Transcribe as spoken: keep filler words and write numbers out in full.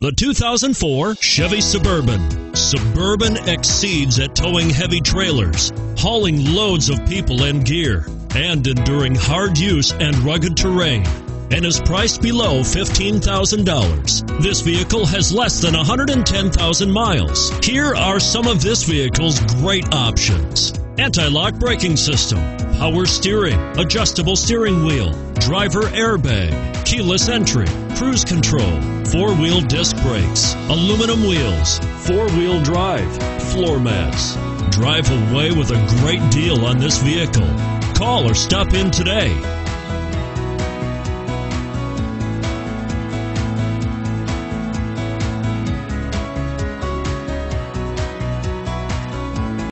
The two thousand four Chevy Suburban. Suburban exceeds at towing heavy trailers, hauling loads of people and gear, and enduring hard use and rugged terrain, and is priced below fifteen thousand dollars. This vehicle has less than one hundred ten thousand miles. Here are some of this vehicle's great options: anti-lock braking system, power steering, adjustable steering wheel, driver airbag, keyless entry, cruise control, four-wheel disc brakes, aluminum wheels, four-wheel drive, floor mats. Drive away with a great deal on this vehicle. Call or stop in today.